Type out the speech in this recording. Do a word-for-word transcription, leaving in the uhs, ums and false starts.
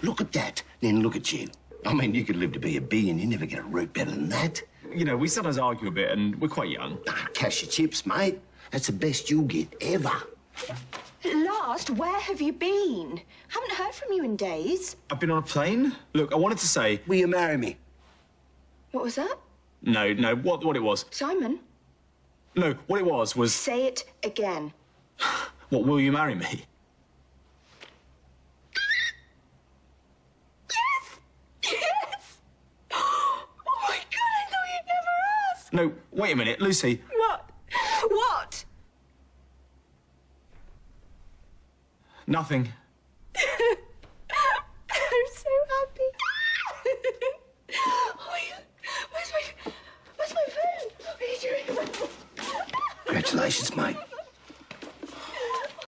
Look at that, then look at you. I mean, you could live to be a B and you never get a root better than that. You know, we sometimes argue a bit and we're quite young. Ah, cash your chips, mate. That's the best you'll get ever. At last, where have you been? Haven't heard from you in days. I've been on a plane. Look, I wanted to say... Will you marry me? What was that? No, no, what, what it was... Simon? No, what it was was... Say it again. What, will you marry me? No, wait a minute, Lucy. What? What? Nothing. I'm so happy. Oh my God. Where's my, where's my phone? What are you doing? Congratulations, mate.